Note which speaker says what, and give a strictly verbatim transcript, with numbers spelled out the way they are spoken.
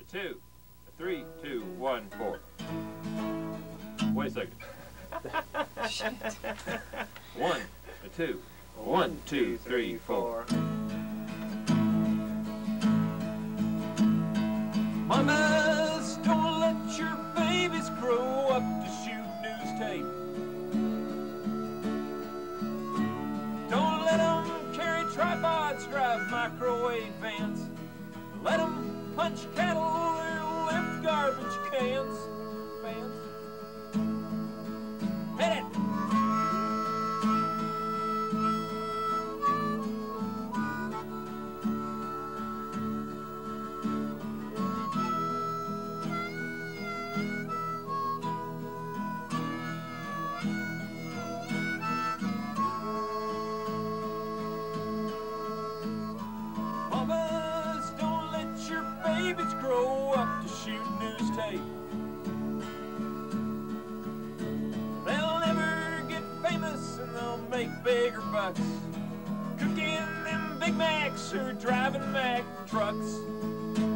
Speaker 1: two, a three, two, one, four. Wait a second.
Speaker 2: Shit.
Speaker 1: One, a two, one, two, three, four. Mamas, don't let your babies grow up to shoot NewsTape. Don't let them carry tripods, drive microwave vans. Let them punch cattle or lift garbage cans. Fans. Hit it! Mamas, don't let your babies grow up to shoot NewsTape. They'll never get famous and they'll make bigger bucks cooking them Big Macs or driving Mack trucks.